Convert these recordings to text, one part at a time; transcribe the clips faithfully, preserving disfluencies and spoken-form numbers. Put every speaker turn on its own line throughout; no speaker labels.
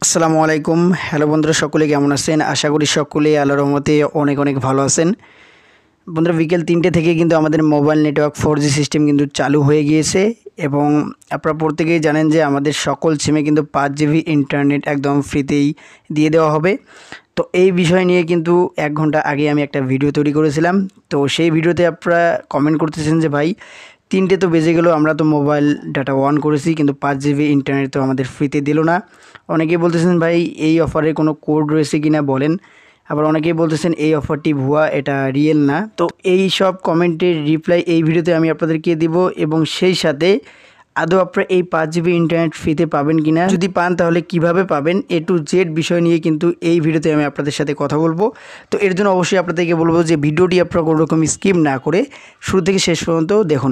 আসসালামু আলাইকুম। হ্যালো বন্ধুরা, সকলে কেমন আছেন? আশা করি সকলেই আল্লাহর রহমতে অনেক অনেক ভালো আছেন। বন্ধুরা, বিকেল তিনটে থেকে কিন্তু আমাদের mobile network four G system কিন্তু চালু হয়ে গিয়েছে এবং আপনারা প্রত্যেকেই জানেন যে আমাদের সকল সিমে কিন্তু পাঁচ জিবি ইন্টারনেট একদম ফ্রিতেই দিয়ে দেওয়া হবে। তো এই বিষয় নিয়ে কিন্তু এক ঘন্টা আগে আমি একটা ভিডিও তৈরি করেছিলাম। তো সেই ভিডিওতে আপনারা কমেন্ট করতেছেন যে ভাই, তিনটে তো বেজে গেলো, আমরা তো মোবাইল ডাটা অন করেছি কিন্তু পাঁচ জিবি ইন্টারনেট তো আমাদের ফ্রিতে দিল না। অনেকেই বলতেছেন ভাই এই অফারে কোনো কোড রয়েছে কিনা বলেন। আবার অনেকেই বলতেছেন এই অফারটি ভুয়া, এটা রিয়েল না। তো এই সব কমেন্টের রিপ্লাই এই ভিডিওতে আমি আপনাদেরকে দিব এবং সেই সাথে আদৌ আপনারা এই পাঁচ জিবি ইন্টারনেট ফ্রিতে পাবেন কিনা, যদি পান তাহলে কিভাবে পাবেন, এ টু জেড বিষয় নিয়ে কিন্তু এই ভিডিওতে আমি আপনাদের সাথে কথা বলবো। তো এর জন্য অবশ্যই আপনাদেরকে বলবো যে ভিডিওটি আপনারা কোনো রকম স্কিপ না করে শুরু থেকে শেষ পর্যন্ত দেখুন।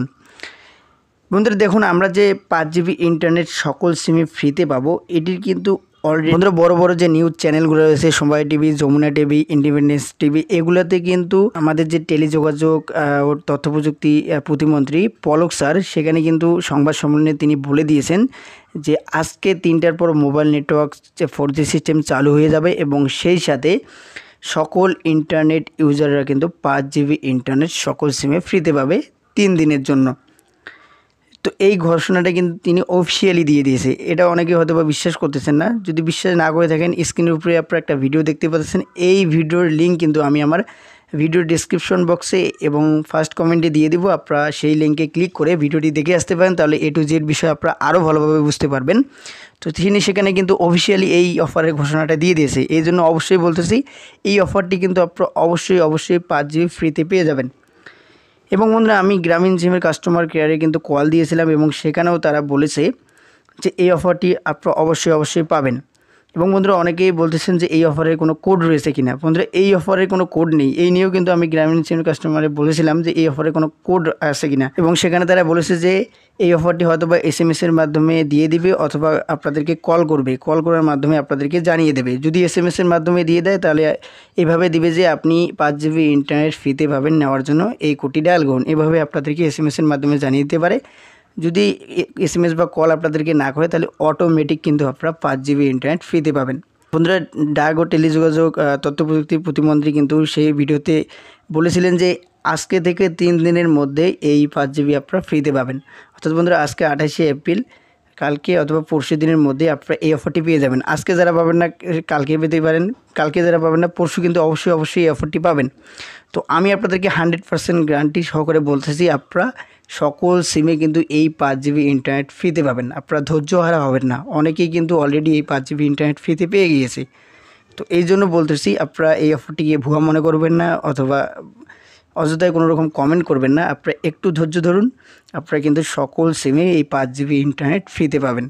বন্ধুরা দেখুন, আমরা যে পাঁচ জিবি ইন্টারনেট সকল সিমে ফ্রিতে পাবো, এটির কিন্তু অলরেডি বন্ধুরা বড় বড় যে নিউজ চ্যানেলগুলো রয়েছে, Somoy TV, Jamuna TV, independence TV, এগুলোতে কিন্তু আমাদের যে টেলিযোগাযোগ ও তথ্য প্রযুক্তি প্রতিমন্ত্রী পলক স্যার সেখানে কিন্তু সংবাদ সম্মেলনে তিনি বলে দিয়েছেন যে আজকে তিনটার পর মোবাইল নেটওয়ার্ক যে ফোর জি সিস্টেম চালু হয়ে যাবে এবং সেই সাথে সকল ইন্টারনেট ইউজাররা কিন্তু পাঁচ জিবি ইন্টারনেট সকল সিমে ফ্রিতে পাবে তিন দিনের জন্য। তো এই ঘোষণাটা কিন্তু তিনি অফিসিয়ালি দিয়ে দিয়েছে। এটা অনেকে হয়তো বা বিশ্বাস করতেছেন না। যদি বিশ্বাস না করে থাকেন, স্ক্রিনের উপরে আপনারা একটা ভিডিও দেখতে পাচ্ছেন। এই ভিডিওর লিঙ্ক কিন্তু আমি আমার ভিডিও ডিসক্রিপশন বক্সে এবং ফার্স্ট কমেন্টে দিয়ে দিব। আপনারা সেই লিঙ্কে ক্লিক করে ভিডিওটি দেখে আসতে পারেন, তাহলে এ টু জেড বিষয় আপনারা আরও ভালোভাবে বুঝতে পারবেন। তো তিনি সেখানে কিন্তু অফিসিয়ালি এই অফারের ঘোষণাটা দিয়ে দিয়েছে। এই জন্য অবশ্যই বলতেছি, এই অফারটি কিন্তু আপনারা অবশ্যই অবশ্যই পাঁচ জিবি ফ্রিতে পেয়ে যাবেন। এবং বন্ধুরা, আমি গ্রামীণ সিমের কাস্টমার কেয়ারে কিন্তু কল দিয়েছিলাম এবং সেখানেও তারা বলেছে যে এই অফারটি আপনারা অবশ্যই অবশ্যই পাবেন। এবং বন্ধুরা অনেকেই বলতেছেন যে এই অফারের কোনো কোড রয়েছে কিনা। বন্ধুরা, এই অফারের কোনো কোড নেই। এই নিয়েও কিন্তু আমি গ্রামীণ সিমের কাস্টমারে বলেছিলাম যে এই অফারে কোনো কোড আছে কিনা, এবং সেখানে তারা বলেছে যে এই অফারটি হয়তো বা এস এম এসের মাধ্যমে দিয়ে দিবে অথবা আপনাদেরকে কল করবে, কল করার মাধ্যমে আপনাদেরকে জানিয়ে দেবে। যদি এস এম এসের মাধ্যমে দিয়ে দেয় তাহলে এভাবে দিবে যে আপনি পাঁচ জিবি ইন্টারনেট ফ্রিতে পাবেন, নেওয়ার জন্য এই কোডটি ডায়াল করুন। এভাবে আপনাদেরকে এস এম এসের মাধ্যমে জানিয়ে দিতে পারে। যদি এস এম এস বা কল আপনাদেরকে না করে তাহলে অটোমেটিক কিন্তু আপনারা পাঁচ জিবি ইন্টারনেট ফ্রিতে পাবেন। বন্ধুরা, ডাক ও টেলিযোগাযোগ তথ্য প্রযুক্তি প্রতিমন্ত্রী কিন্তু সেই ভিডিওতে বলেছিলেন যে আজকে থেকে তিন দিনের মধ্যে এই পাঁচ জিবি আপনারা ফ্রিতে পাবেন। অর্থাৎ বন্ধুরা আজকে আঠাশে এপ্রিল, কালকে অথবা পরশু দিনের মধ্যে আপনারা এই অফারটি পেয়ে যাবেন। আজকে যারা পাবেন না কালকে পেতে পারেন, কালকে যারা পাবেন না পরশু কিন্তু অবশ্যই অবশ্যই এই অফারটি পাবেন। তো আমি আপনাদেরকে হান্ড্রেড পার্সেন্ট গ্যারান্টি সহকারে বলতেছি, আপনারা সকল সিমে কিন্তু এই পাঁচ জিবি ইন্টারনেট ফ্রিতে পাবেন। আপনারা ধৈর্য হারা হবেন না। অনেকেই কিন্তু অলরেডি এই পাঁচ জিবি ইন্টারনেট ফ্রিতে পেয়ে গিয়েছে। তো এই জন্য বলতেছি, আপনারা এই অফারটিকে ভুয়া মনে করবেন না অথবা অযথায় কোনো রকম কমেন্ট করবেন না। আপনারা একটু ধৈর্য ধরুন, আপনারা কিন্তু সকল সিমে এই পাঁচ জিবি ইন্টারনেট ফ্রিতে পাবেন।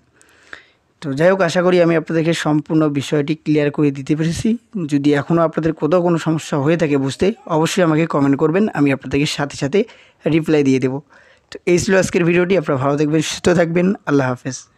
তো যাই হোক, আশা করি আমি আপনাদেরকে সম্পূর্ণ বিষয়টি ক্লিয়ার করে দিতে পেরেছি। যদি এখনও আপনাদের কোথাও কোনো সমস্যা হয়ে থাকে বুঝতে, অবশ্যই আমাকে কমেন্ট করবেন, আমি আপনাদেরকে সাথে সাথে রিপ্লাই দিয়ে দেবো। তো এই ছিল আজকের ভিডিওটি। আপনারা ভালো থাকবেন, সুস্থ থাকবেন। আল্লাহ হাফেজ।